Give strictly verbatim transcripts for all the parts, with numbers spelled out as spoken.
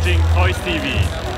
watching Toys T V。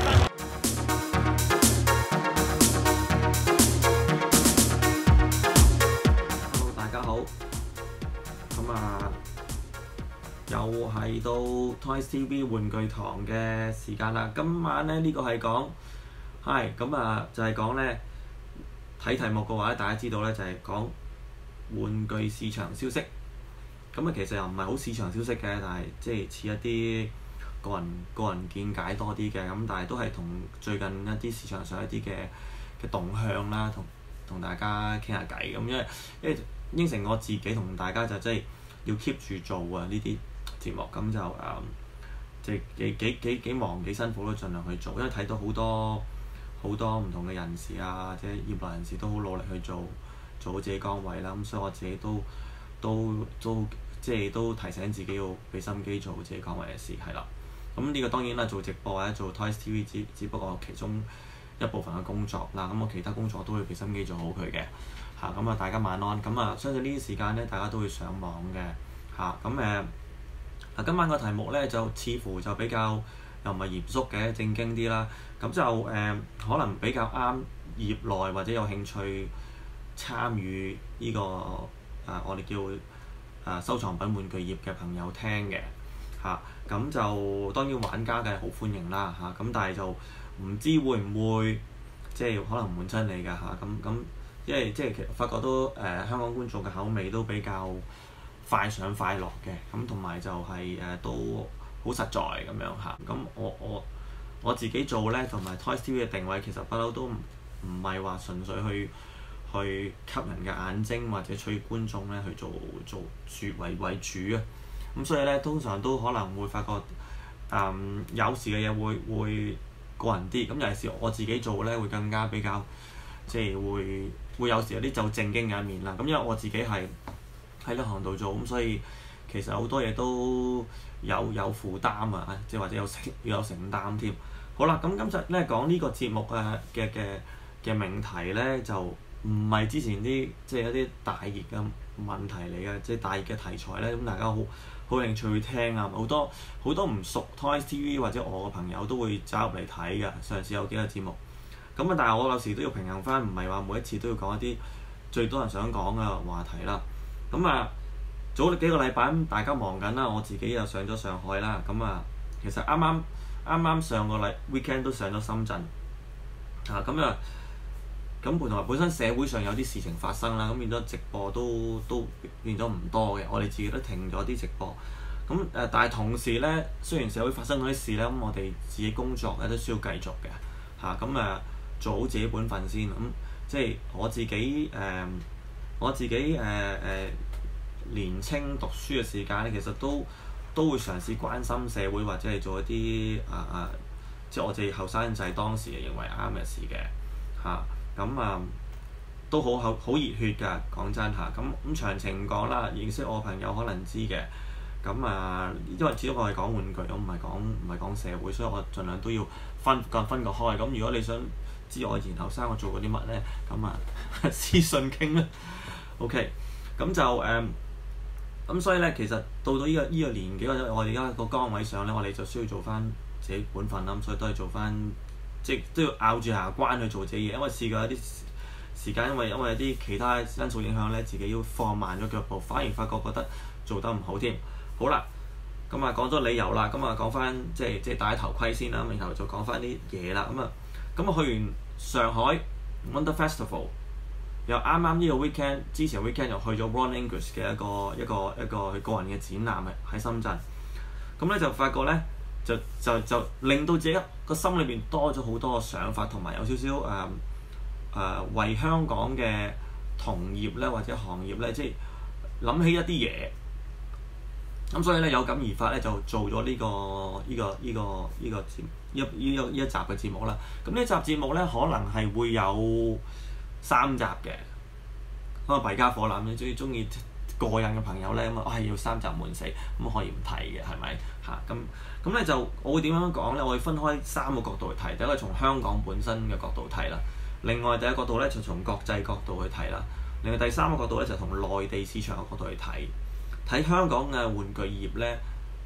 Hello， 大家好。咁啊，又係到 Toys T V 玩具堂嘅時間啦。今晚咧呢、呢個係講，係咁啊，就係講咧睇題目嘅話咧，大家知道咧就係、係、講玩具市場消息。咁啊，其實又唔係好市場消息嘅，但係即係似一啲個人個人見解多啲嘅。咁但係都係同最近一啲市場上一啲嘅嘅動向啦，同同大家傾下偈咁。因為因為應承我自己同大家就即係要 keep 住做啊呢啲節目，咁就誒即係幾幾幾幾忙幾辛苦都盡量去做，因為睇到好多好多唔同嘅人士啊，或者業內人士都好努力去做做好自己崗位啦。咁所以我自己都都都即係都提醒自己要俾心機做自己崗位嘅事，係啦。咁呢個當然啦，做直播或者做 Toys T V 只只不過其中一部分嘅工作啦。咁我其他工作都會俾心機做好佢嘅嚇。咁啊，大家晚安。咁啊，相信呢啲時間咧，大家都會上網嘅嚇。咁誒嗱，今晚個題目咧就似乎就比較又唔係嚴肅嘅，正經啲啦。咁就誒、呃、可能比較啱業內或者有興趣參與呢、這個啊，我哋叫誒、啊、收藏品玩具業嘅朋友聽嘅嚇。咁、啊、就當然玩家梗係好歡迎啦嚇。咁、啊、但係就唔知會唔會即係可能悶親你㗎嚇。咁、啊、咁因為即係其實發覺都誒、呃、香港觀眾嘅口味都比較快上快落嘅。咁同埋就係、是、誒、呃、都好實在咁樣嚇。咁、啊、我我我自己做咧，同埋 Toys T V 嘅定位其實不嬲都唔唔係話純粹去去吸引嘅眼睛或者取悅觀眾咧去做做主為為主啊。咁所以咧，通常都可能會發覺誒、嗯、有時嘅嘢會會個人啲。咁尤其是我自己做咧，會更加比較即係會會有時有啲就正經嘅一面啦。咁因為我自己係喺呢行度做，咁所以其實好多嘢都有有負擔啊，即係或者有承要有承擔添。好啦，咁今日咧講呢個節目啊嘅嘅嘅命題咧，就唔係之前啲即係一啲大熱嘅問題嚟嘅，即係大熱嘅題材咧，咁大家好好興趣去聽啊。好多好多唔熟 Toys T V 或者我嘅朋友都會走入嚟睇嘅。上次有幾個節目，咁啊，但係我有時都要平衡翻，唔係話每一次都要講一啲最多人想講嘅話題啦。咁啊，早幾個禮拜大家忙緊啦，我自己又上咗上海啦。咁啊，其實啱啱啱啱上個禮 weekend 都上咗深圳啊。咁啊，咁同埋本身社會上有啲事情發生啦，咁變咗直播都都變咗唔多嘅。我哋自己都停咗啲直播。咁誒、呃，但係同時咧，雖然社會發生嗰啲事咧，咁我哋自己工作咧都需要繼續嘅嚇。咁啊，做好自己本分先。咁、嗯、即係我自己誒、呃，我自己誒誒、呃呃、年青讀書嘅時間咧，其實都都會嘗試關心社會或者係做一啲啊啊，即係我哋後生仔當時認為啱嘅事嘅嚇。咁啊，都好好好熱血㗎，講真嚇。咁咁詳情唔講啦，認識我嘅朋友可能知嘅。咁啊，因為始終我係講玩具，我唔係講唔係講社會，所以我盡量都要分個分個開。咁如果你想知我以前後生我做過啲乜咧，咁啊私信傾啦。OK，咁就誒，咁、嗯、所以咧，其實到到呢、呢個呢、呢個年紀，或者我哋而家個崗位上咧，我哋就需要做翻自己本分啦。咁所以都係做翻。即係都要咬住牙關去做自己嘢，因為試過有啲時間，因為因為有啲其他因素影響咧，自己要放慢咗腳步，反而發覺覺得做得唔好添。好啦，咁啊講咗理由啦，咁啊講翻即係即係戴頭盔先啦，然後就講翻啲嘢啦。咁啊咁啊去完上海 Wonder Festival， 又啱啱呢個 weekend 之前 weekend 又去咗 Ron English 嘅一個一個一個佢個人嘅展覽喺深圳。咁咧就發覺咧。就就就令到自己個心裏邊多咗好多嘅想法，同埋有少少誒誒為香港嘅同業咧或者行業咧，即係諗起一啲嘢。咁所以咧有感而發咧，就做咗呢、這個呢、這個呢、這個呢、這個節呢呢呢一集嘅節目啦。咁呢集節目咧可能係會有三集嘅。可能弊家伙啦，咁你中意中意過癮嘅朋友咧，咁啊我係要三集悶死，咁可以唔睇嘅係咪嚇？咁咁咧就我會點樣講咧？我會分開三個角度去睇，第一個從香港本身嘅角度睇啦，另外第一個角度咧就從國際角度去睇啦，另外第三個角度咧就從內地市場嘅角度去睇。睇香港嘅玩具業咧，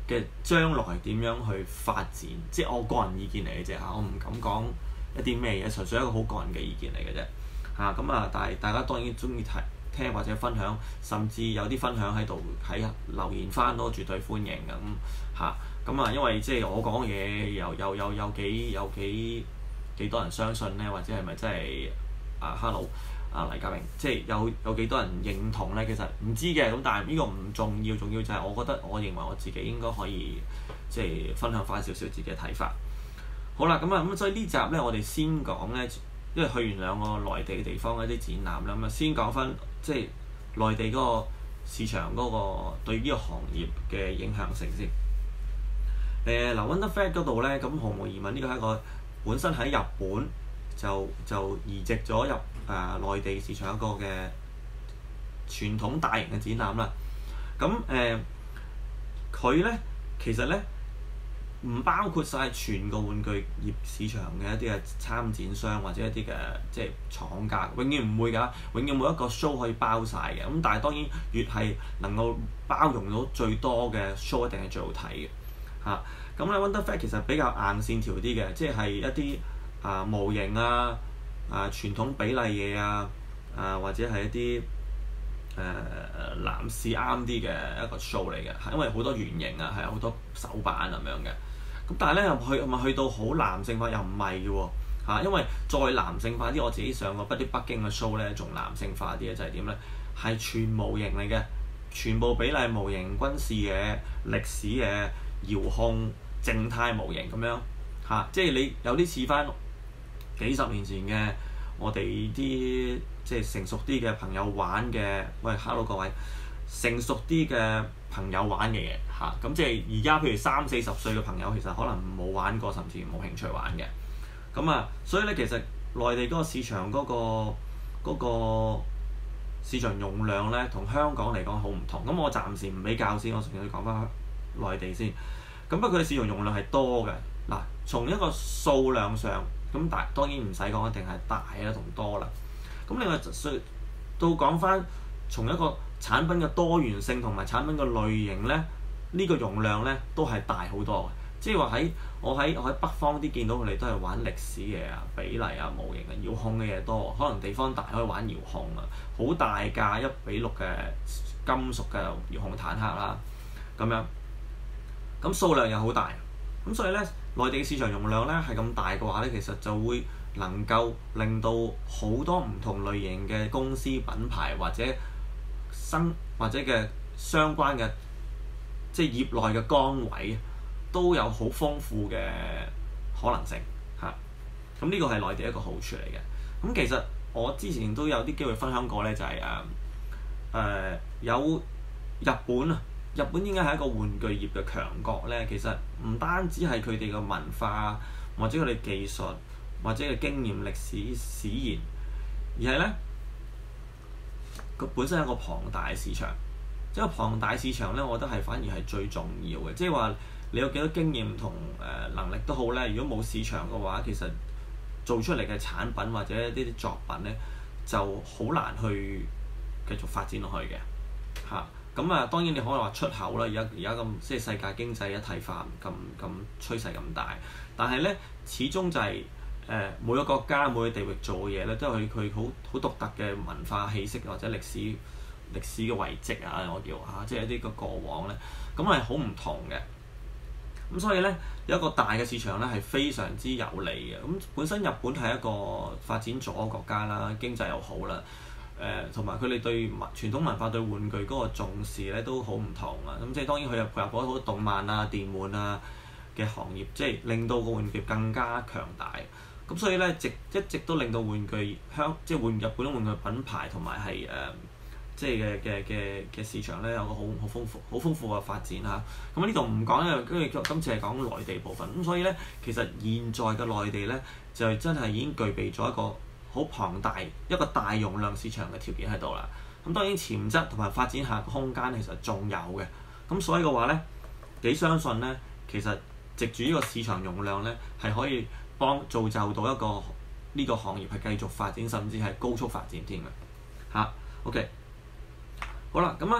嘅將來點樣去發展，即係我個人意見嚟嘅啫嚇，我唔敢講一啲咩嘢，純粹一個好個人嘅意見嚟嘅啫嚇。咁啊，但係大家當然中意睇聽或者分享，甚至有啲分享喺度喺留言翻都絕對歡迎咁嚇。咁啊，因為即係我講嘅嘢又又又有幾有幾幾多人相信咧，或者係咪真係啊 Hello 啊黎家榮，即係有有幾多人認同咧？其實唔知嘅，咁但係呢個唔重要，重要就係我覺得我認為我自己應該可以即係分享翻少少自己嘅睇法。好啦，咁啊咁所以呢集咧，我哋先講咧，因為去完兩個內地嘅地方一啲展覽啦，咁啊先講翻即係內地嗰個市場嗰個對呢個行業嘅影響性先。誒嗱 Wonderfed 嗰度咧，咁毫無疑問呢個係一個本身喺日本就就移植咗入誒、呃、內地市場一個嘅傳統大型嘅展覽啦。咁誒佢咧其實咧唔包括晒全個玩具業市場嘅一啲嘅參展商或者一啲嘅即係廠家，永遠唔會㗎，永遠冇一個 show 可以包晒嘅。咁但係當然越係能夠包容到最多嘅 show 一定係最好睇嘅嚇。咁咧 Wonderfed 其實比較硬線條啲嘅，即係一啲啊模型啊啊傳統比例嘢啊啊或者係一啲誒、呃、男士啱啲嘅一個 show 嚟嘅，係因為好多圓形啊，係有好多手板咁樣嘅。咁但係咧去咪去到好男性化又唔係嘅喎嚇，因為再男性化啲，我自己上過不啲北京嘅 show 咧，仲男性化啲嘅就係點咧？係全模型嚟嘅，全部比例模型、軍事嘢、歷史嘢、遙控、靜態模型咁樣嚇、啊，即係你有啲似翻幾十年前嘅我哋啲即係成熟啲嘅朋友玩嘅，喂 hello 各位，成熟啲嘅朋友玩嘅嘢嚇，咁、啊、即係而家譬如三四十歲嘅朋友其實可能冇玩過，甚至冇興趣玩嘅，咁啊，所以咧其實內地嗰個市場嗰、嗰個嗰、嗰個市場容量咧，同香港嚟講好唔同。咁我暫時唔比較先，我純粹講翻內地先。咁不過佢哋市場容量係多嘅，嗱，從一個數量上，咁大當然唔使講一定係大啦同多啦。咁另外到講翻從一個產品嘅多元性同埋產品嘅類型咧，呢、呢個容量咧都係大好多嘅。即係話喺我喺我喺北方啲見到佢哋都係玩歷史嘢啊、比例啊、模型啊、遙控嘅嘢多，可能地方大可以玩遙控啊，好大架一比六嘅金屬嘅遙控坦克啦，咁樣。咁數量又好大，咁所以咧內地嘅市場容量咧係咁大嘅話咧，其實就會能夠令到好多唔同類型嘅公司品牌或者生或者嘅相關嘅即係業內嘅崗位都有好豐富嘅可能性嚇。咁呢個係內地一個好處嚟嘅。咁其實我之前都有啲機會分享過咧，就係誒誒有日本啊。日本應該係一個玩具業嘅強國咧，其實唔單止係佢哋嘅文化，或者佢哋技術，或者嘅經驗、歷史、史言，而係咧佢本身係一個龐大市場。即係龐大市場咧，我覺得係反而係最重要嘅。即係話你有幾多經驗同誒能力都好咧，如果冇市場嘅話，其實做出嚟嘅產品或者呢啲作品咧，就好難去繼續發展落去嘅嚇。啊咁啊，當然你可能話出口啦，而家而家咁即係世界經濟一體化咁咁趨勢咁大，但係咧始終就係、是、誒、呃、每個國家每個地域做嘅嘢咧，都係佢好好獨特嘅文化氣息或者歷史歷史嘅遺跡啊，我叫嚇、啊，即係一啲個過往咧，咁係好唔同嘅。咁所以咧有一個大嘅市場咧係非常之有利嘅。咁本身日本係一個發展咗嘅國家啦，經濟又好啦。誒同埋佢哋對文傳統文化對玩具嗰個重視咧都好唔同啊！咁即係當然佢又配合咗好多動漫啊、電玩啊嘅行業，即係令到個玩具更加強大。咁所以咧，直一直都令到玩具香即係玩日本玩具品牌同埋係誒即係嘅嘅嘅嘅市場咧有個好好豐富好豐富嘅發展嚇。咁呢度唔講，因為跟住今次係講內地部分。咁所以咧，其實現在嘅內地咧就真係已經具備咗一個好龐大一個大容量市場嘅條件喺度啦，咁當然潛質同埋發展下個空間其實仲有嘅，咁所以嘅話咧幾相信咧，其實藉住呢個市場容量咧係可以幫造就到一個呢、這個行業係繼續發展，甚至係高速發展添嘅嚇。OK， 好啦，咁啊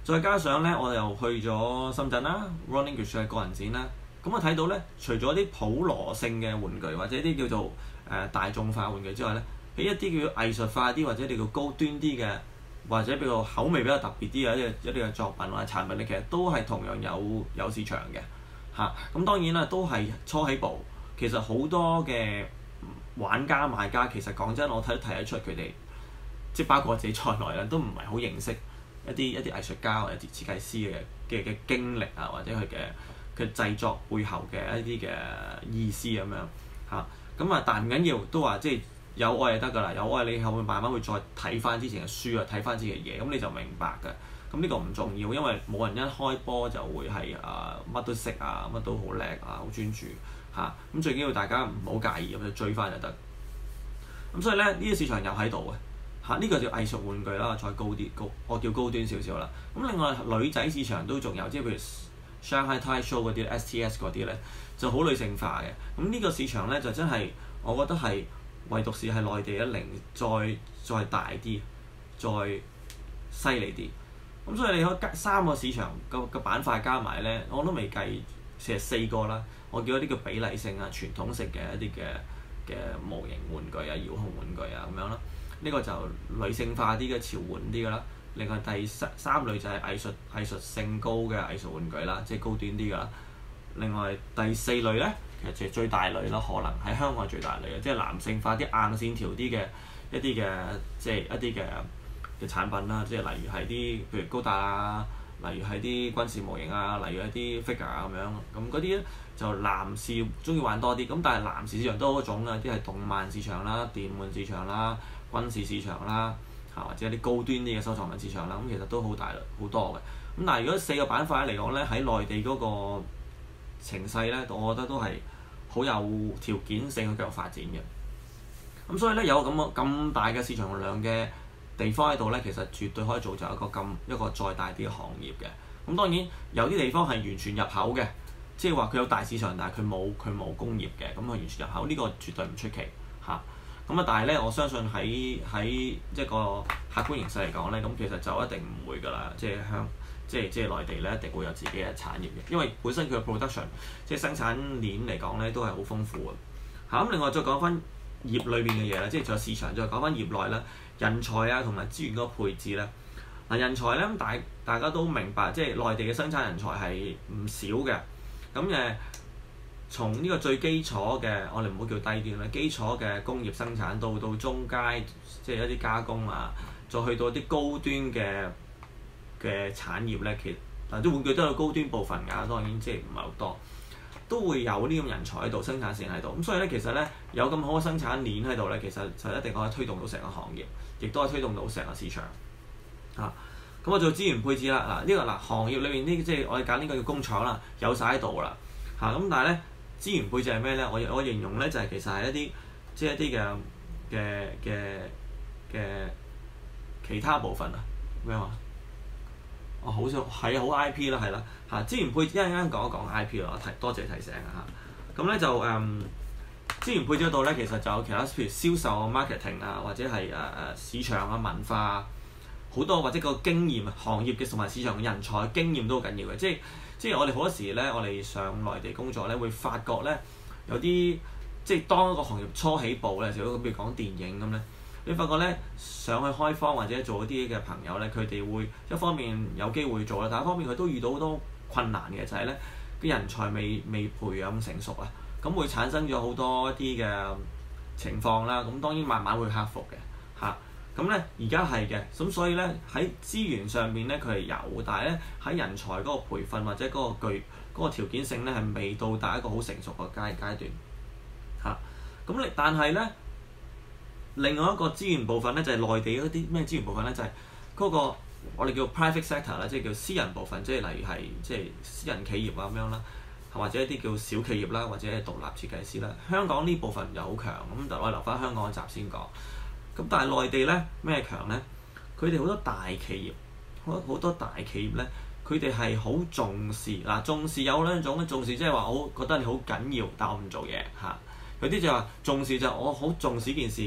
再加上咧，我又去咗深圳啦 ，Ron English 嘅個人展啦。咁我睇到咧，除咗啲普羅性嘅玩具或者啲叫做誒、呃、大眾化玩具之外咧，喺一啲叫藝術化啲或者你叫高端啲嘅，或者比較口味比較特別啲嘅一啲一啲嘅作品或者產品咧，其實都係同樣有有市場嘅嚇。咁、啊、當然啦，都係初起步。其實好多嘅玩家買家，其實講真，我睇都睇得出佢哋，即係包括我自己在內啦，都唔係好認識一啲一啲藝術家或者設計師嘅嘅嘅經歷啊，或者佢嘅嘅製作背後嘅一啲嘅意思咁樣嚇。咁啊，但唔緊要，都話即係有愛就得㗎啦。有愛你後會慢慢會再睇翻之前嘅書啊，睇翻之前嘅嘢，咁你就明白㗎。咁呢個唔重要，因為冇人一開波就會係啊乜都識啊，乜都好叻啊，好專注嚇。咁、啊、最緊要大家唔好介意，咁就追翻就得。咁所以咧，呢、這個市場又喺度嘅嚇，呢、這個叫藝術玩具啦，再高啲高，我叫高端少少啦。咁另外女仔市場都仲有，即係譬如 Shanghai Toy Show 嗰啲 S T S 嗰啲咧，就好女性化嘅。咁呢個市場咧就真係，我覺得係唯獨是係內地一零再再大啲，再犀利啲。咁所以你可以三個市場個個板塊加埋咧，我都未計成四個啦。我叫一啲叫比例性啊、傳統性嘅一啲嘅嘅模型玩具啊、遙控玩具啊咁樣啦。呢、這個就女性化啲嘅潮玩啲㗎啦。另外第三三類就係藝術藝術性高嘅藝術玩具啦，即係高端啲㗎啦。另外第四類咧，其實就係最大類啦，可能喺香港係最大類嘅，即係男性化啲硬線條啲嘅一啲嘅即係一啲嘅嘅產品啦，即係例如係啲譬如高達啊，例如係啲軍事模型啊，例如一啲 figure 啊咁樣，咁嗰啲咧就男士中意玩多啲，咁但係男士市場都好多種啦，啲係動漫市場啦、電玩市場啦、軍事市場啦，嚇或者一啲高端啲嘅收藏品市場啦，咁其實都好大好多嘅。咁但係如果四個板塊嚟講咧，喺內地嗰個情勢咧，我覺得都係好有條件性去繼續發展嘅。咁所以咧，有咁咁大嘅市場量嘅地方喺度咧，其實絕對可以造就一個咁一個再大啲嘅行業嘅。咁當然有啲地方係完全入口嘅，即係話佢有大市場，但係佢冇佢冇工業嘅，咁佢完全入口呢、這個絕對唔出奇嚇。咁啊，但係咧，我相信喺喺一個客觀形勢嚟講咧，咁其實就一定唔會㗎啦，即係香即係即係內地咧，一定會有自己嘅產業嘅，因為本身佢嘅 production 即係生產鏈嚟講咧，都係好豐富嘅嚇。咁另外再講翻業裏邊嘅嘢啦，即係仲有市場，再講翻業內啦。人才啊，同埋資源嗰個配置咧。嗱，人才咧，大大家都明白，即係內地嘅生產人才係唔少嘅。咁誒，從呢個最基礎嘅，我哋唔好叫低端啦，基礎嘅工業生產到到中階，即係一啲加工啊，再去到啲高端嘅嘅產業咧，其實嗱啲玩具都有高端部分㗎，當然即係唔係好多。都會有呢種人才喺度，生產線喺度，咁所以咧，其實咧有咁好嘅生產鏈喺度咧，其實就一定可以推動到成個行業，亦都可以推動到成個市場。嚇、啊，咁我做資源配置啦，嗱、啊、呢、這個嗱、啊、行業裏面呢，即係我哋揀呢個叫工廠啦，有晒喺度啦。嚇、啊，咁但係咧資源配置係咩咧？我我形容咧就係、是、其實係一啲即係一啲嘅嘅嘅嘅其他部分啊。咩話？我、哦、好少係啊，好 I P 啦，係啦嚇。資源配置一陣間講一講 I P 啦，提多謝提醒啊嚇。咁咧就誒、嗯、資源配置嗰度咧，其實就有其他譬如銷售啊、marketing 啊，或者係誒誒市場啊、文化啊，好多或者個經驗行業嘅同埋市場嘅人才經驗都好緊要嘅。即係即係我哋好多時咧，我哋上內地工作咧，會發覺咧有啲即係當一個行業初起步咧，就好似譬如講電影咁咧。你發覺咧，上去開荒或者做一啲嘅朋友咧，佢哋會一方面有機會做啦，但一方面佢都遇到好多困難嘅，就係咧啲人才未未培養成熟啊，咁會產生咗好多一啲嘅情況啦。咁當然慢慢會克服嘅嚇。咁咧而家係嘅，咁所以咧喺資源上面咧佢係有，但係咧喺人才嗰個培訓或者嗰個具嗰、嗰個條件性咧係未到達一個好成熟嘅階階段嚇。咁你但係咧。另外一個資源部分咧，就係、是、內地嗰啲咩資源部分咧，就係、是、嗰個我哋叫 private sector 啦，即係叫私人部分，即係例如係即係私人企業啊咁樣啦，或者一啲叫小企業啦，或者係獨立設計師啦。香港呢部分又好強，咁就我留翻香港嘅集先講。咁但係內地咧咩強咧？佢哋好多大企業，好好多大企業咧，佢哋係好重視嗱，重視有兩種嘅重視，即係話我覺得你好緊要，但我唔做嘢嚇。有啲就話重視就我好重視件事。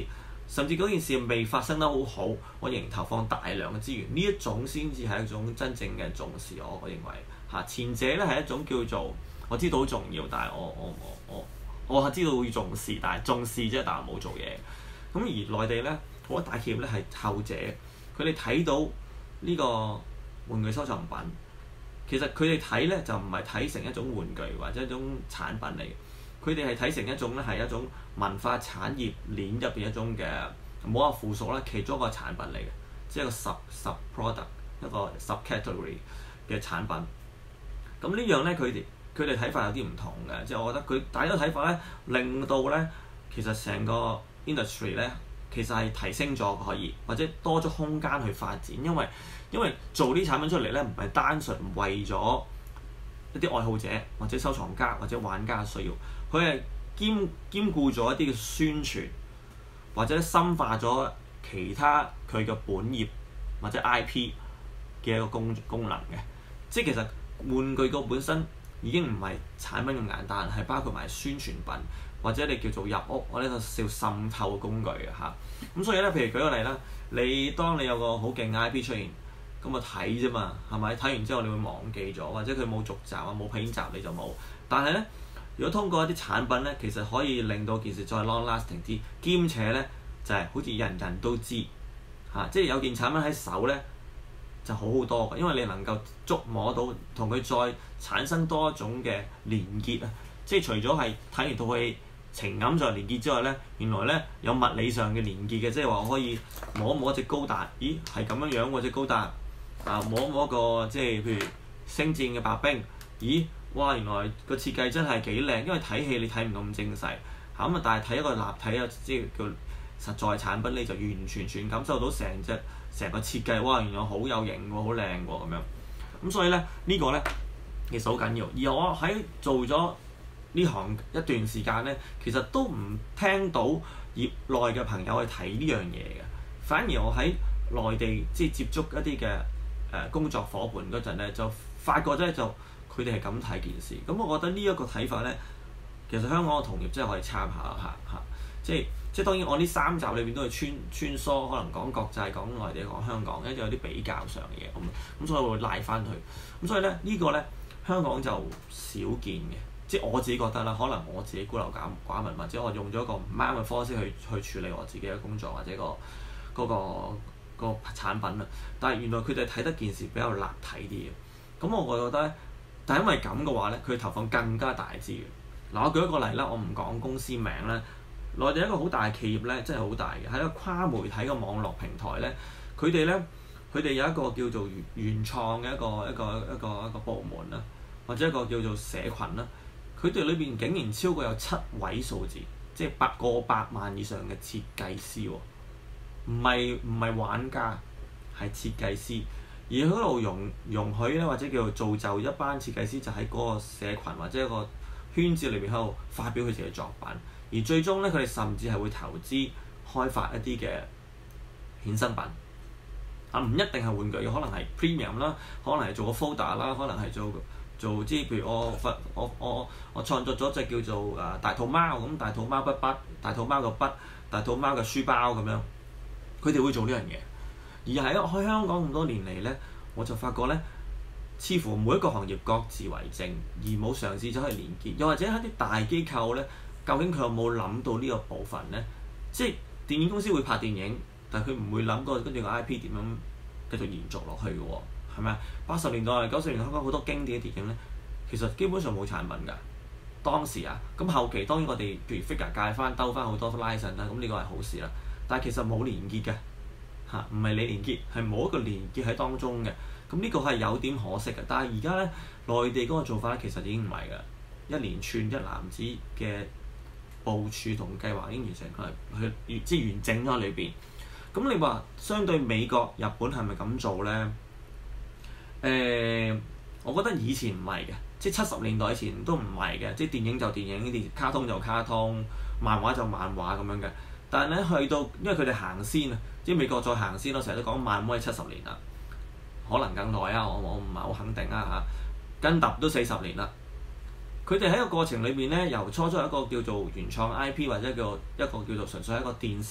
甚至嗰件事未發生得好好，我仍然投放大量嘅資源，呢一種先至係一種真正嘅重視。我我認為嚇前者咧係一種叫做我知道好重要，但係我我我我我係知道會重視，但係重視啫，但係冇做嘢。咁而內地咧好多大企業咧係後者，佢哋睇到呢個玩具收藏品，其實佢哋睇咧就唔係睇成一種玩具或者一種產品嚟嘅，佢哋係睇成一種咧係一種文化產業鏈入邊一種嘅冇話附屬啦，其中一個產品嚟嘅，即係一個 sub sub product 一個 subcategory 嘅產品。咁呢樣咧佢哋佢哋睇法有啲唔同嘅，即係我覺得佢大家睇法咧令到咧其實成個 industry 咧其實係提升咗可以，或者多咗空間去發展，因為因為做啲產品出嚟咧唔係單純為咗一啲愛好者或者收藏家或者玩家嘅需要，佢係兼兼顧咗一啲嘅宣傳，或者深化咗其他佢嘅本業或者 I P 嘅一個功功能嘅，即係其實玩具個本身已經唔係產品咁簡單，係包括埋宣傳品或者你叫做入屋，我呢個叫滲透嘅工具嘅嚇。咁所以咧，譬如舉個例啦，你當你有個好勁嘅 I P 出現，咁啊睇啫嘛，係咪？睇完之後你會忘記咗，或者佢冇續集啊冇片集你就冇。但係咧，如果通過一啲產品咧，其實可以令到件事再 long lasting 啲，兼且咧就係、是、好似人人都知嚇、啊，即係有件產品喺手咧就好好多嘅，因為你能夠觸摸到同佢再產生多一種嘅連結啊！即係除咗係睇完套戲情感上連結之外咧，原來咧有物理上嘅連結嘅，即係話我可以摸一摸一隻高達，咦係咁樣樣喎隻高達啊，摸一摸一個即係譬如星戰嘅白兵，咦哇原來個設計真係幾靚，因為睇戲你睇唔到咁精細嚇咁啊，但係睇一個立體啊，即係叫實在產品你就完完全全感受到成隻成個設計，哇原來好有型喎，好靚喎咁樣。咁所以咧呢、這個咧其實好緊要，而我喺做咗呢行一段時間咧，其實都唔聽到業內嘅朋友去睇呢樣嘢嘅，反而我喺內地即係接觸一啲嘅誒工作伙伴嗰陣咧，就發覺咧就佢哋係咁睇件事。咁我覺得呢一個睇法咧，其實香港嘅同業真係可以參考下嚇，即係即係當然我呢三集裏邊都係穿穿梭，可能講國際、講內地、講香港，因為有啲比較上嘅嘢咁，咁所以我會拉翻去。咁所以咧呢、呢個咧香港就少見嘅。即係我自己覺得啦，可能我自己孤陋寡寡聞，或者我用咗一個唔啱嘅方式去去處理我自己嘅工作或者、嗰個嗰、嗰個、嗰個產品啦。但係原來佢哋睇得件事比較立體啲嘅。咁我覺得咧，但係因為咁嘅話咧，佢投放更加大資源。嗱，我舉一個例啦，我唔講公司名啦。內地一個好大嘅企業咧，真係好大嘅，喺一個跨媒體嘅網絡平台咧，佢哋咧佢哋有一個叫做原原創嘅一個一個一個一個部門啦，或者一個叫做社群啦。佢哋裏邊竟然超過有七位數字，即係百過百萬以上嘅設計師喎，唔係唔係玩家，係設計師，而喺度容容許咧，或者叫做造就一班設計師，就喺嗰個社群或者一個圈子裏邊喺度發表佢自己嘅作品，而最終咧佢哋甚至係會投資開發一啲嘅衍生品，啊唔一定係玩具，可能係 premium 啦，可能係做個 folder 啦，可能係做。做即係譬如我發我我我創作咗隻叫做誒大肚貓咁，大肚貓筆筆，大肚貓個筆，大肚貓嘅書包咁樣，佢哋會做呢樣嘢。而喺喺香港咁多年嚟咧，我就發覺咧，似乎每一個行業各自為政，而冇嘗試咗去連結。又或者喺啲大機構咧，究竟佢有冇諗到呢個部分咧？即係電影公司會拍電影，但係佢唔會諗過跟住個 I P 點樣繼續延續落去嘅喎。係咪啊？八十年代、九十年代香港好多經典嘅電影咧，其實基本上冇產品㗎。當時啊，咁後期當然我哋譬如 figure 界翻兜翻好多 license 啦，咁呢個係好事啦。但係其實冇連結嘅嚇，唔係你連結，係冇一個連結喺當中嘅。咁呢個係有點可惜嘅。但係而家咧，內地嗰個做法咧，其實已經唔係㗎，一連串一籃子嘅部署同計劃已經完成，佢係去即係完整咗裏邊。咁你話相對美國、日本係咪咁做咧？誒、呃，我覺得以前唔係嘅，即係七十年代以前都唔係嘅，即係電影就電影，呢啲卡通就卡通，漫畫就漫畫咁樣嘅。但係咧去到，因為佢哋行先啊，即係美國再行先咯，成日都講漫威七十年啦，可能更耐啊，我我唔係好肯定啊嚇。跟揼都四十年啦，佢哋喺個過程裏邊咧，由初初一個叫做原創 I P 或者叫一個叫做純粹一個電視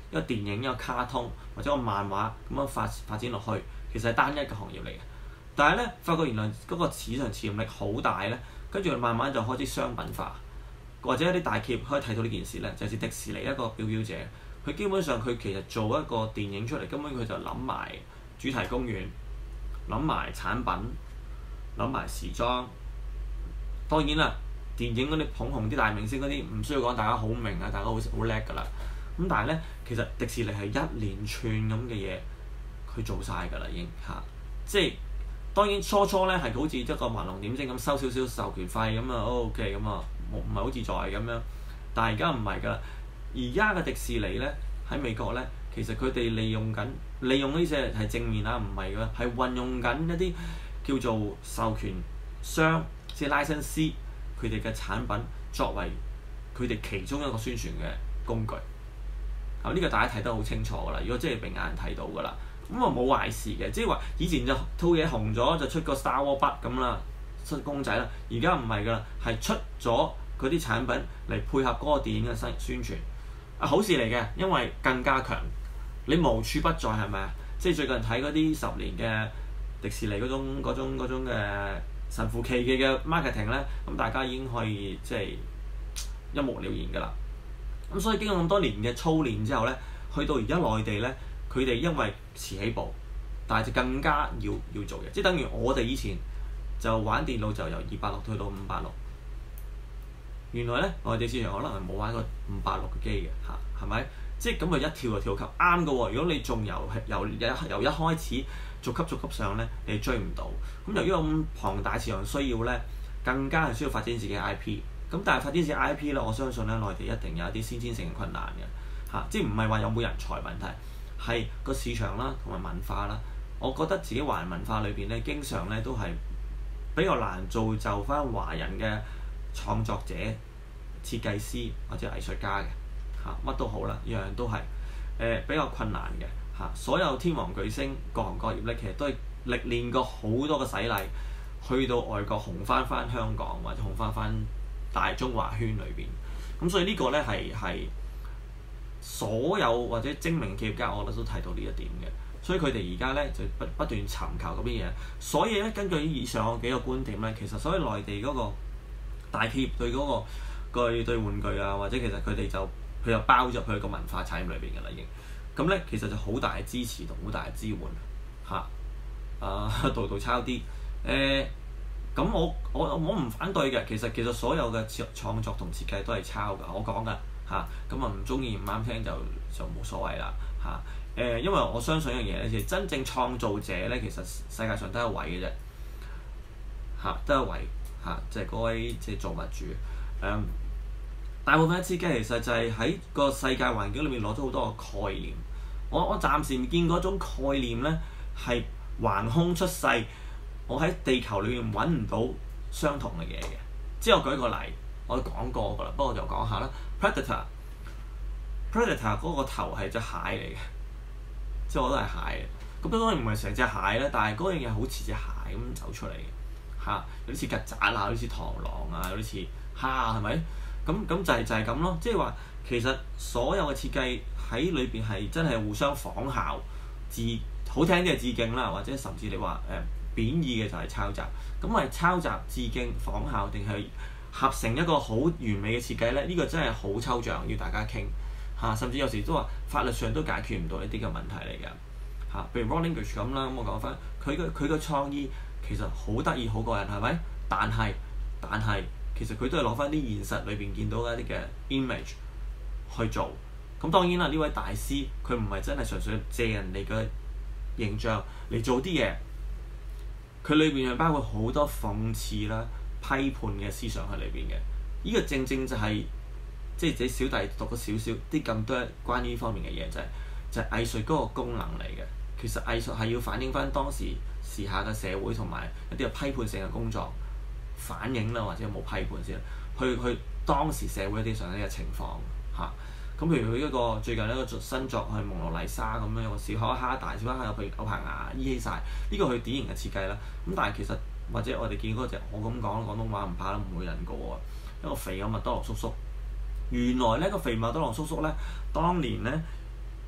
一個電影、一個卡通或者一個漫畫咁樣發發展落去，其實係單一嘅行業嚟嘅。但係咧，發覺原來嗰個市場潛力好大咧，跟住慢慢就開始商品化，或者一啲大企業可以睇到呢件事咧，就係似迪士尼一個表表者，佢基本上佢其實做一個電影出嚟，根本佢就諗埋主題公園，諗埋產品，諗埋時裝。當然啦，電影嗰啲捧紅啲大明星嗰啲唔需要講，大家好明啊，大家好好叻㗎啦。咁但係咧，其實迪士尼係一連串咁嘅嘢，佢做晒㗎啦，已經嚇，即係。當然初初咧係好似一個畫龍點睛咁收少少授權費咁啊 OK 咁啊，唔唔係好自在咁樣。但係而家唔係㗎啦，而家嘅迪士尼咧喺美國咧，其實佢哋利用緊利用呢隻係正面啊，唔係㗎，係運用緊一啲叫做授權商即係 licensee 佢哋嘅產品作為佢哋其中一個宣傳嘅工具。啊，呢個大家睇得好清楚㗎啦，如果真係明眼睇到㗎啦。咁啊冇壞事嘅，即係話以前就套嘢紅咗就出個 Star Wars 筆咁啦，出公仔啦。而家唔係㗎啦，係出咗嗰啲產品嚟配合嗰個電影嘅宣宣傳，啊好事嚟嘅，因為更加強。你無處不在係咪啊？即係最近睇嗰啲十年嘅迪士尼嗰種嗰種嗰種嘅神乎其技嘅 marketing 咧，咁大家已經可以即係一目了然㗎啦。咁所以經過咁多年嘅操練之後咧，去到而家內地咧。佢哋因為遲起步，但係就更加要要做嘅，即係等於我哋以前就玩電腦就由二百六退到五百六。原來咧內地市場可能係冇玩過五百六嘅機嘅嚇，係咪？即係咁佢一跳就跳級，啱嘅喎。如果你仲由由一由一開始逐級逐級上咧，你追唔到。咁由於咁龐大市場需要咧，更加係需要發展自己嘅 I P。咁但係發展自己 I P 咧，我相信咧內地一定有一啲先天性嘅困難嘅嚇，即係唔係話有冇人才問題。係個市場啦，同埋文化啦。我覺得自己華人文化裏邊咧，經常咧都係比較難造就翻華人嘅創作者、設計師或者藝術家嘅嚇，乜都好啦，樣樣都係誒、呃、比較困難嘅嚇。所有天王巨星各行各業咧，其實都係歷練過好多個洗禮，去到外國紅翻翻香港或者紅翻翻大中華圈裏邊。咁所以呢個咧係係。所有或者精明企業家，我覺得都睇到呢一點嘅，所以佢哋而家咧就不不斷尋求嗰啲嘢。所以咧，根據以上嗰幾個觀點咧，其實所以內地嗰個大企業對嗰、嗰個對對玩具啊，或者其實佢哋就佢就包咗佢個文化產業裏邊嘅啦，已經咁咧，其實就好大嘅支持同好大嘅支援嚇。啊，度度抄啲誒，咁、呃、我我我唔反對嘅。其實其實所有嘅創作同設計都係抄㗎，我講㗎。嚇咁啊，唔中意唔啱聽就就冇所謂啦嚇。誒、啊呃，因為我相信一樣嘢咧，就係真正創造者咧，其實世界上得一位嘅啫嚇，得一位嚇，就係嗰位即係造物主。誒、嗯，大部分嘅設計其實就係喺個世界環境裏面攞咗好多個概念。我我暫時唔見嗰種概念咧係橫空出世，我喺地球裏面揾唔到相同嘅嘢嘅。即係我舉個例。我講過㗎啦，不過就講下啦。Predator，Predator 嗰個頭係隻蟹嚟嘅，即係我都係蟹。咁當然唔係成隻蟹啦，但係嗰樣嘢好似隻蟹咁走出嚟嘅嚇，有啲似曱甴啊，有啲似螳螂啊，有啲似蝦啊，係咪？咁咁就係、是、就係、是、咁咯。即係話其實所有嘅設計喺裏邊係真係互相仿效，致好聽啲係致敬啦，或者甚至你話誒、呃、貶義嘅就係抄襲。咁係抄襲、致敬、仿效定係合成一個好完美嘅設計咧？呢、這個真係好抽象，要大家傾嚇、啊。甚至有時都話法律上都解決唔到一啲嘅問題嚟㗎嚇。譬如 raw language 咁啦，咁我講翻佢嘅佢嘅創意其實好得意、好過癮，係咪？但係但係其實佢都係攞翻啲現實裏邊見到嘅一啲嘅 image 去做。咁當然啦，呢位大師佢唔係真係純粹借人哋嘅形象嚟做啲嘢，佢裏邊係包括好多諷刺啦、批判嘅思想喺裏邊嘅。呢、這個正正就係、是、即係自己小弟讀咗少少啲咁多關於呢方面嘅嘢，就係、是、就係、是、藝術嗰個功能嚟嘅。其實藝術係要反映翻當時時下嘅社會同埋一啲嘅批判性嘅工作反映啦，或者有冇批判先，去去當時社會一啲上一啲嘅情況嚇。咁、啊、譬如佢一個最近一個新作係蒙羅麗莎咁樣，有個小可蝦大小可蝦有佢有排牙依起晒，呢、這個佢典型嘅設計啦。咁但係其實或者我哋見嗰隻我咁講廣東話唔怕啦，唔會人告啊。一個肥嘅麥當勞叔叔，原來呢個肥麥當勞叔叔咧，當年咧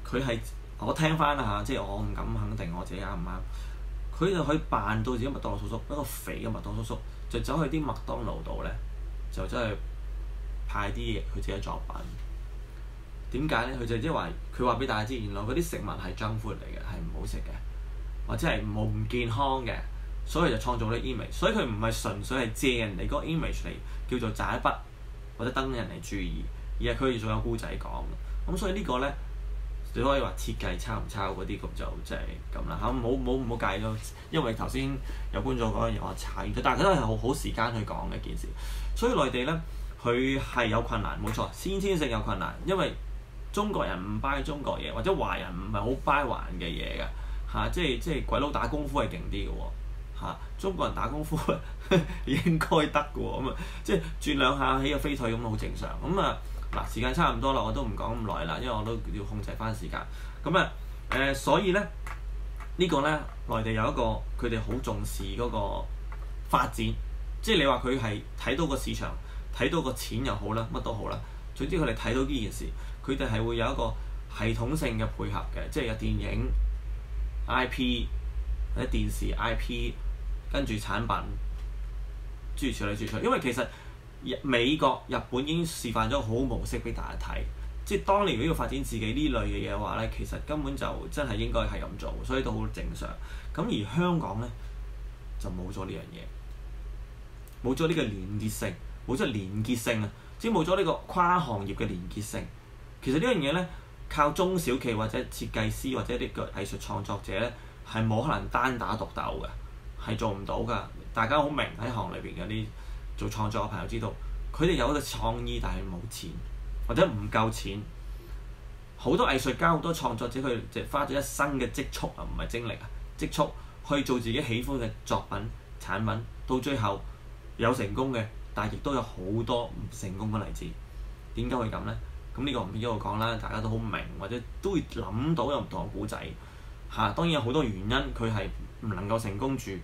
佢係我聽翻啦嚇，即係我唔敢肯定我自己啱唔啱。佢就可以扮到自己麥當勞叔叔，一個肥嘅麥當勞叔叔，就走去啲麥當勞度咧，就真係派啲嘢佢自己作品。點解咧？佢就即係話，佢話俾大家知，原來嗰啲食物係 junk food 嚟嘅，係唔好食嘅，或者係冇唔健康嘅，所以就創造呢 image。所以佢唔係純粹係借人哋嗰個 image 嚟叫做賺一筆，或者等人嚟注意，而係佢哋仲有故仔講。咁所以個呢個咧，你可以話設計抄唔抄嗰啲咁就即係咁啦嚇，唔好唔好唔好介意咯。因為頭先有觀眾講嘢話查完咗，但係佢都係好好時間去講嘅一件事。所以內地咧，佢係有困難，冇錯，先天性有困難，因為中國人唔 buy 中國嘢，或者華人唔係好 buy 華人嘅嘢㗎嚇，即係即係鬼佬打功夫係勁啲嘅喎嚇，中國人打功夫應該得嘅喎，咁啊即係轉兩下起個飛腿咁好正常。咁啊嗱，時間差唔多啦，我都唔講咁耐啦，因為我都要控制翻時間。咁啊誒，所以咧呢、呢個咧內地有一個佢哋好重視嗰個發展，即係你話佢係睇到個市場，睇到個錢又好啦，乜都好啦，總之佢哋睇到呢件事。佢哋係會有一個系統性嘅配合嘅，即係有電影 I P 或者電視 I P， 跟住產品諸如此類諸如此類。因為其實美國、日本已經示範咗好模式俾大家睇，即係當你如果要發展自己呢類嘅嘢嘅話咧，其實根本就真係應該係咁做，所以都好正常。咁而香港咧就冇咗呢樣嘢，冇咗呢個連結性，冇咗連結性啊，即係冇咗呢個跨行業嘅連結性。其實呢樣嘢咧，靠中小企或者設計師或者啲個藝術創作者咧，係冇可能單打獨鬥嘅，係做唔到㗎。大家好明喺行裏邊嗰啲做創作嘅朋友知道，佢哋有個創意，但係冇錢或者唔夠錢。好多藝術家、好多創作者，佢就花咗一生嘅積蓄啊，唔係精力啊，積蓄去做自己喜歡嘅作品產品，到最後有成功嘅，但係亦都有好多唔成功嘅例子。點解會咁咧？咁呢個唔喺度講啦，大家都好明，或者都會諗到有唔同嘅故仔嚇。當然有好多原因，佢係唔能夠成功住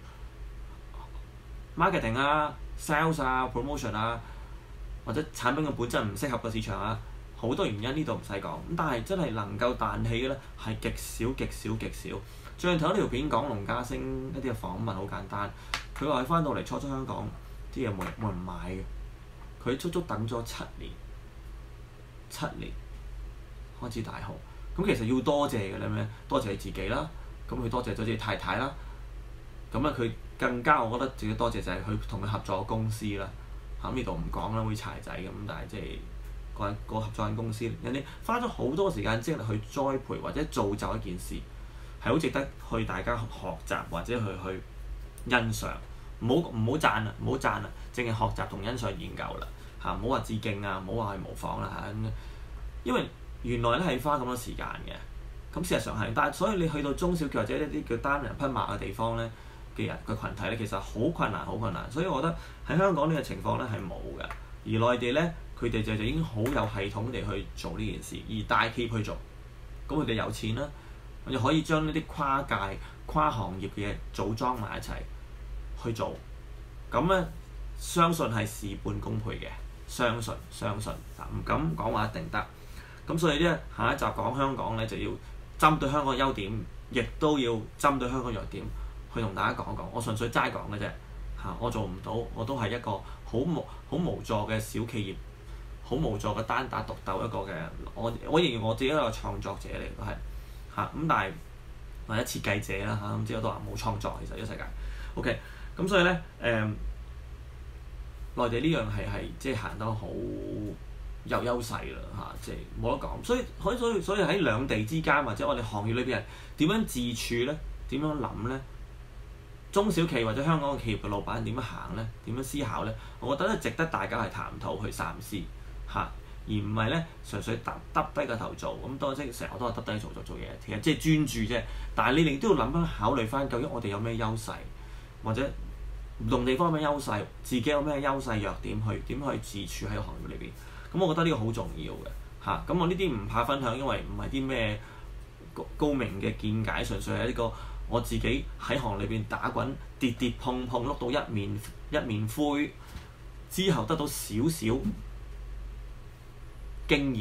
marketing 啊、sales 啊、promotion 啊，或者產品嘅本質唔適合個市場啊，好多原因呢度唔使講。咁但係真係能夠彈起嘅咧，係極少極少極少。最近睇咗條片講農家星一啲嘅訪問，好簡單。佢話佢翻到嚟初初香港啲嘢冇冇人買嘅，佢足足等咗七年。七年開始大紅，咁其實要多謝嘅咧咩？多謝你自己啦，咁佢多謝咗自己太太啦，咁啊佢更加我覺得自己多謝就係佢同佢合作嘅公司啦。嚇咁呢度唔講啦，會柴仔咁，但係即係個個合作緊公司，人哋花咗好多時間精力去栽培或者造就一件事，係好值得去大家學習或者去去欣賞。唔好唔好讚啊，唔好讚啊，淨係學習同欣賞研究啦。嚇唔好話致敬啊，唔好話係模仿啦嚇咁，因為原來咧係花咁多時間嘅，咁事實上係，但係所以你去到中小企或者一啲叫單人匹馬嘅地方咧嘅人嘅群體咧，其實好困難好困難，所以我覺得喺香港呢個情況咧係冇嘅，而內地咧佢哋就就已經好有系統地去做呢件事，而大企業去做，咁佢哋有錢啦，我哋可以將呢啲跨界跨行業嘅嘢組裝埋一齊去做，咁咧相信係事半功倍嘅。相信相信，唔敢講話一定得。咁所以咧，下一集講香港咧，就要針對香港嘅優點，亦都要針對香港弱點，去同大家講一講。我純粹齋講嘅啫，嚇我做唔到，我都係一個好無好無助嘅小企業，好無助嘅單打獨鬥一個嘅。我我認為我自己一個創作者嚟，都係嚇咁，但係或者設計者啦嚇，咁之後都話冇創作，其實呢個世界。OK，咁所以咧誒。嗯內地呢樣係係即係行得好有優勢啦嚇，即係冇得講。所以可以所以所以喺兩地之間或者我哋行業裏邊人點樣自處咧？點樣諗咧？中小企或者香港嘅企業嘅老闆點樣行咧？點樣思考咧？我覺得咧值得大家去探討去三思嚇，而唔係咧純粹揼揼低個頭做咁多，即係成日都係揼低做做做嘢，其實即係專注啫。但係你哋都要諗翻考慮翻，究竟我哋有咩優勢或者？唔同地方有咩優勢，自己有咩優勢弱點，去點去自處喺個行業裏邊。咁我覺得呢個好重要嘅嚇。咁我呢啲唔怕分享，因為唔係啲咩高高明嘅見解，純粹係一個我自己喺行裏邊打滾，跌跌碰碰碌到一面一面灰之後，得到少少經驗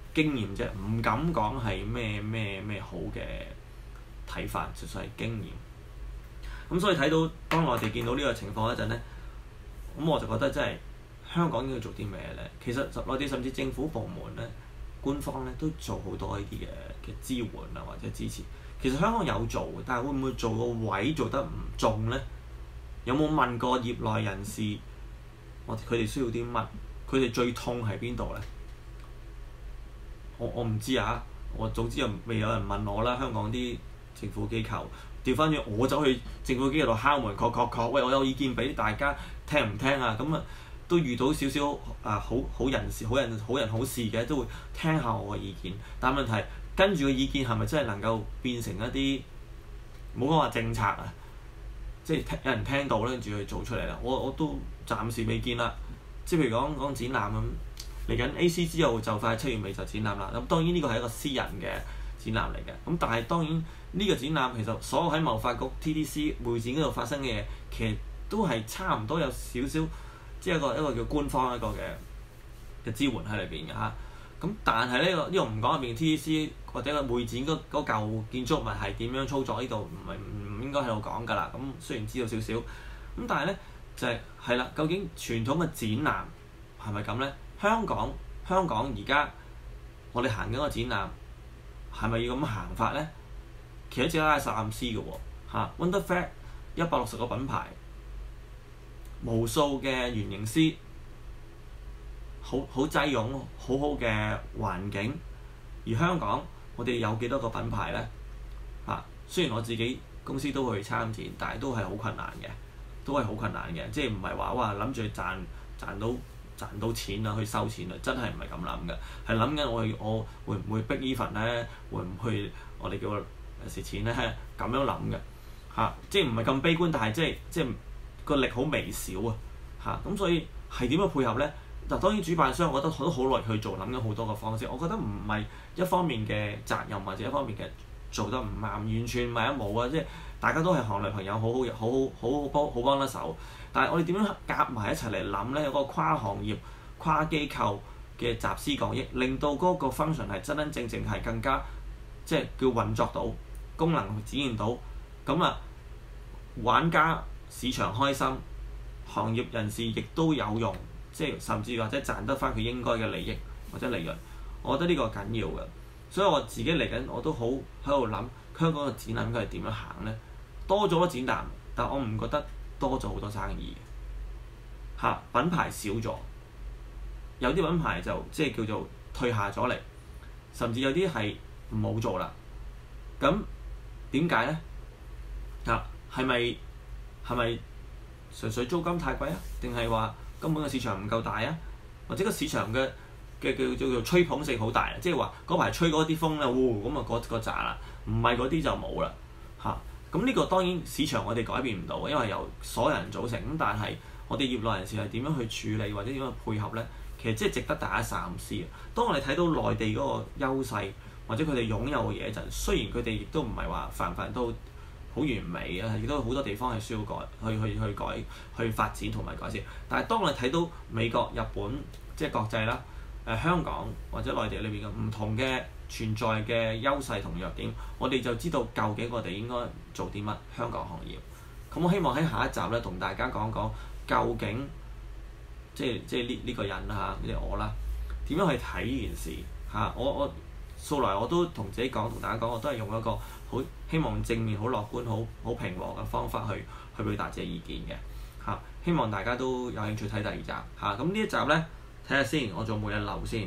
經驗啫，唔敢講係咩咩咩好嘅睇法，純粹係經驗。咁所以睇到當內地見到呢個情況嗰陣咧，咁我就覺得真係香港應該做啲咩咧？其實內地甚至政府部門咧、官方咧都做好多呢啲嘅嘅支援啊或者支持。其實香港有做，但係會唔會做個位做得唔中咧？有冇問過業內人士，我佢哋需要啲乜？佢哋最痛喺邊度咧？我我唔知啊，我總之又未有人問我啦。香港啲政府機構調翻轉，我走去政府機構度敲門，確確確，喂，我有意見俾大家聽唔聽啊？咁啊都遇到少少啊好好人事、好人好人好事嘅，都會聽下我嘅意見。但問題跟住嘅意見係咪真係能夠變成一啲冇講話政策啊？即係有人聽到咧，跟住去做出嚟啦。我我都暫時未見啦。即係譬如講講展覽咁。嚟緊 A C 之後就快七月尾就展覽啦。咁當然呢個係一個私人嘅展覽嚟嘅。咁但係當然呢個展覽其實所有喺貿發局 T D C 會展嗰度發生嘅嘢，其實都係差唔多有少少，即係一個一個叫官方一個嘅嘅支援喺裏邊嘅嚇。咁但係呢個呢個唔講入邊 T D C 或者個會展嗰嗰嚿建築物係點樣操作，呢度唔係唔應該喺度講㗎啦。咁雖然知道少少，咁但係咧就係係啦。究竟傳統嘅展覽係咪咁咧？香港香港而家我哋行緊個展覽係咪要咁行法咧？其實只係拉薩暗斯嘅喎嚇 Wonderfab 一百六十個品牌，無數嘅原型師，好好擠擁，好好嘅環境。而香港我哋有幾多個品牌咧？嚇，雖然我自己公司都去參展，但係都係好困難嘅，都係好困難嘅，即係唔係話哇諗住賺賺到。賺到錢啊，去收錢啊，真係唔係咁諗嘅，係諗緊我我會唔會逼 even 咧？會唔會我哋叫蝕錢咧？咁樣諗嘅嚇，即係唔係咁悲觀，但係即係即係個力好微小啊嚇，咁所以係點樣配合咧？嗱，當然主辦商我覺得都好耐去做，諗緊好多個方式，我覺得唔係一方面嘅責任或者一方面嘅做得唔啱，完全唔係一冇啊！即係大家都係行內朋友，好好好好好好幫好幫得手。但係我哋點樣夾埋一齊嚟諗咧？有個跨行業、跨機構嘅集思廣益，令到嗰個 function 係真真正正係更加即係叫運作到功能展現到。咁啊，玩家市場開心，行業人士亦都有用，即係甚至或者賺得翻佢應該嘅利益或者利潤。我覺得呢個緊要嘅，所以我自己嚟緊我都好喺度諗香港嘅展覽應該係點樣行咧？多咗展覽，但我唔覺得多咗好多生意嘅嚇，品牌少咗，有啲品牌就即係叫做退下咗嚟，甚至有啲係冇做啦。咁點解咧？嚇，係咪係咪純粹租金太貴啊？定係話根本個市場唔夠大啊？或者個市場嘅嘅叫叫做吹捧性好大啊？即係話嗰排吹嗰啲風咧，喎咁啊嗰嗰扎啦，唔係嗰啲就冇啦嚇。咁呢個當然市場我哋改變唔到，因為由所有人組成。咁但係我哋業內人士係點樣去處理或者點樣去配合咧？其實即係值得大家三思。當我哋睇到內地嗰個優勢或者佢哋擁有嘅嘢陣，雖然佢哋亦都唔係話凡凡都好完美啊，亦都好多地方係需要改去去去改去發展同埋改善。但係當我哋睇到美國、日本即係國際啦，誒、呃、香港或者內地裏邊嘅唔同嘅存在嘅優勢同弱點，我哋就知道究竟我哋應該做啲乜香港行業。咁我希望喺下一集咧，同大家講講究竟即係即係呢呢個人啦嚇，即係我啦，點樣去睇呢件事嚇？我我素來我都同自己講，同大家講，我都係用一個好希望正面、好樂觀、好好平和嘅方法去去表達自己意見嘅嚇。希望大家都有興趣睇第二集嚇。咁呢一集咧，睇下先，我仲冇嘢漏先。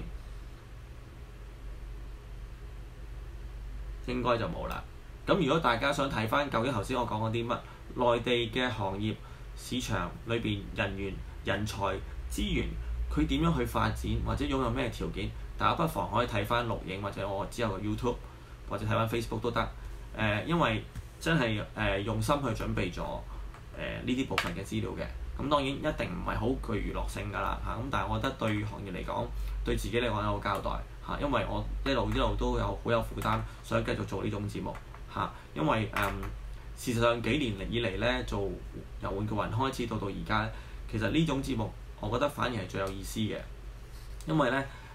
應該就冇啦。咁如果大家想睇翻究竟頭先我講嗰啲乜，內地嘅行業市場裏邊人員、人才、資源，佢點樣去發展或者擁有咩條件，大家不妨可以睇翻錄影或者我之後嘅 YouTube 或者睇翻 Facebook 都得。誒、呃，因為真係誒、呃、用心去準備咗誒呢啲部分嘅資料嘅。咁當然一定唔係好具娛樂性㗎啦嚇。咁但係我覺得對行業嚟講，對自己嚟講有個交代嚇，因為我一路一路都有好有負擔，想繼續做呢種節目嚇。因為誒、嗯、事實上幾年嚟以嚟咧，做由玩具雲開始到到而家，其實呢種節目我覺得反而係最有意思嘅，因為咧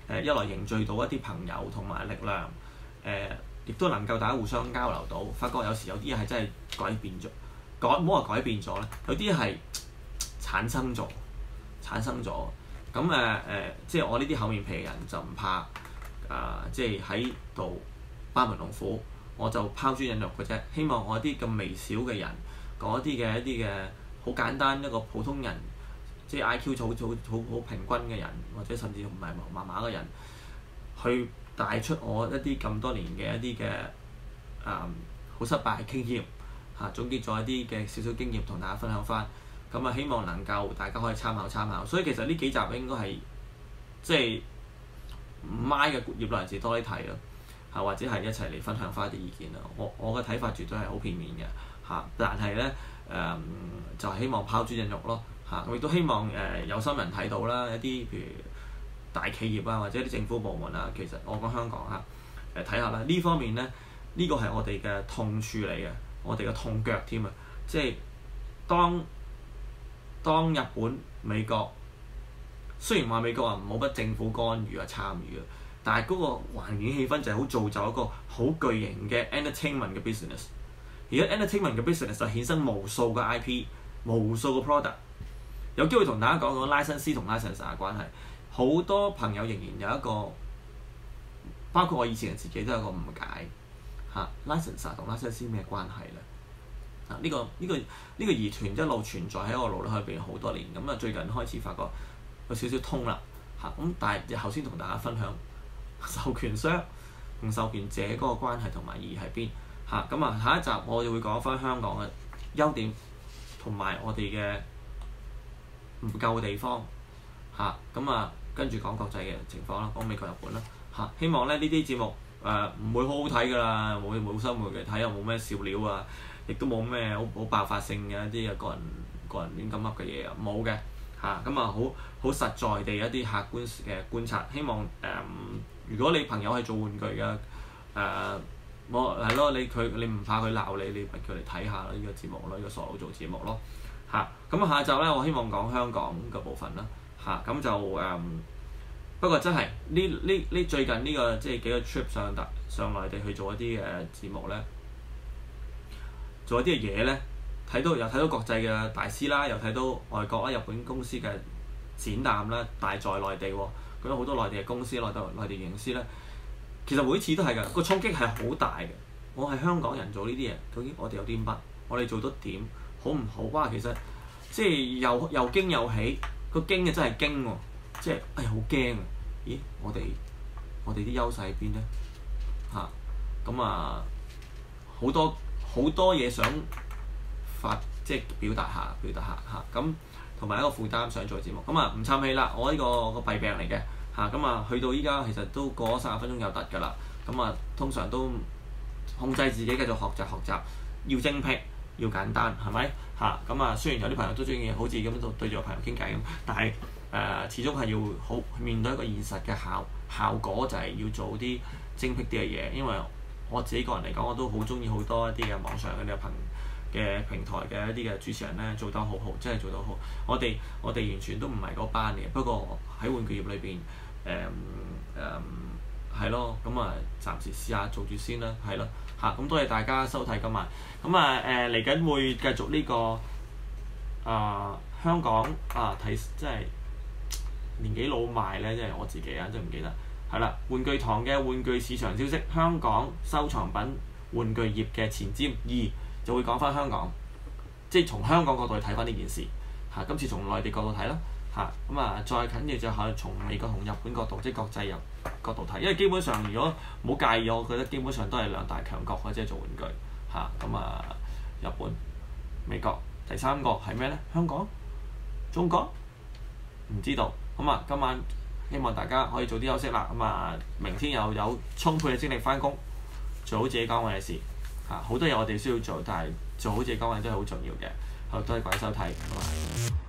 呃、一來凝聚到一啲朋友同埋力量，誒、呃、亦都能夠大家互相交流到，發覺有時有啲嘢係真係改變咗，改唔好話改變咗咧，有啲係產生咗，產生咗。咁誒誒，即係我呢啲厚面皮嘅人就唔怕，啊、呃，即係喺度班門弄斧，我就拋磚引玉嘅啫。希望我啲咁微小嘅人，嗰啲嘅一啲嘅好簡單一個普通人，即係 I Q 就好好好好平均嘅人，或者甚至唔係麻麻嘅人，去帶出我一啲咁多年嘅一啲嘅誒好失敗嘅經驗嚇、啊，總結咗一啲嘅少少經驗同大家分享翻。咁啊，希望能夠大家可以參考參考。所以其實呢幾集應該係即係唔咪嘅業內人士多啲睇咯，嚇或者係一齊嚟分享翻啲意見啦。我我嘅睇法絕對係好片面嘅嚇，但係咧誒就係希望拋磚引玉咯嚇。我亦都希望誒、呃、有心人睇到啦，一啲譬如大企業啊，或者啲政府部門啊，其實我講香港嚇誒睇下啦。呢方面咧，呢個係我哋嘅痛處嚟嘅，我哋嘅痛腳添啊！即係當當日本、美國雖然話美國啊冇乜政府干預啊參與啊，但係嗰個環境氣氛就係好造就一個好巨型嘅 entertainment 嘅 business。而家 entertainment 嘅 business 就衍生無數嘅 I P、無數嘅 product。有機會同大家講講 licensee 同 licensor 嘅關係。好多朋友仍然有一個，包括我以前自己都有個誤解嚇 licensor 同 licensee 咩關係咧？啊！呢、這個呢、這個呢、這個疑團一路存在喺我腦裏邊好多年，咁啊最近開始發覺有少少通啦嚇。咁、啊、但係頭先同大家分享授權商同授權者嗰個關係同埋意義喺邊嚇。咁啊下一集我就會講翻香港嘅優點同埋我哋嘅唔夠嘅地方嚇。咁啊跟住講國際嘅情況啦，講美國、日本啦嚇、啊。希望咧呢啲節目誒唔、呃、會好好睇㗎啦，冇冇生活嘅睇又冇咩笑料啊！亦都冇咩好好爆發性嘅一啲嘅個人個人亂咁噏嘅嘢啊，冇嘅嚇。咁啊好好實在地一啲客觀嘅觀察。希望誒、呃，如果你朋友係做玩具嘅誒，我係咯，你佢你唔怕佢鬧你，你咪叫嚟睇下呢、呢個節目咯，呢、呢個傻佬做節目咯嚇。咁啊下集咧，我希望講香港嘅部分啦嚇。咁、啊、就誒、呃，不過真係呢呢呢最近呢、呢個即係幾個 trip 上大上內地去做一啲誒節目咧。做一啲嘅嘢咧，睇到又睇到國際嘅大師啦，又睇到外國啦、日本公司嘅展覽啦，大在內地喎，咁好多內地嘅公司、內地內地影師咧，其實每次都係㗎，個衝擊係好大嘅。我係香港人做呢啲嘢，究竟我哋有啲乜？我哋做得點？好唔好？哇！其實即係又又驚又喜，個驚嘅真係驚喎，即係哎呀好驚啊！咦，我哋我哋啲優勢喺邊咧？嚇咁啊，好多。好多嘢想發，即係表達下，表達下嚇咁，同埋一個負擔想做節目咁啊，唔參氣啦！我呢、這個個弊病嚟嘅嚇咁啊，去到依家其實都過咗三十分鐘有突㗎啦。咁啊，通常都控制自己繼續學習學習，要精闢，要簡單，係咪嚇？咁啊，雖然有啲朋友都中意好似咁度對住個朋友傾偈咁，但係誒、呃、始終係要好面對一個現實嘅效效果，就係要做啲精闢啲嘅嘢，因為我自己個人嚟講，我都好中意好多一啲嘅網上嗰啲朋嘅平台嘅一啲嘅主持人咧，做得好好，真係做得好。我哋我哋完全都唔係嗰班嘅，不過喺玩具業裏邊，誒誒係咯，咁啊暫時試下做住先啦，係咯嚇。咁多謝大家收睇今晚。咁啊誒嚟緊會繼續呢、這個啊、呃、香港啊睇，即係年紀老邁咧，即係我自己啊，真係唔記得。係啦，玩具堂嘅玩具市場消息，香港收藏品玩具業嘅前瞻二就會講翻香港，即係從香港角度去睇翻呢件事嚇、啊。今次從內地角度睇啦嚇，咁啊再近嘅就係從美國同日本角度，即係國際入角度睇，因為基本上如果冇介意，我覺得基本上都係兩大強國嘅，即係做玩具嚇。咁啊，日本、美國，第三個係咩咧？香港、中國唔知道。咁啊，今晚希望大家可以早啲休息啦，咁啊，明天又有充沛嘅精力翻工，做好自己崗位嘅事嚇。好多嘢我哋需要做，但係做好自己崗位都係好重要嘅。好，多謝各位收睇。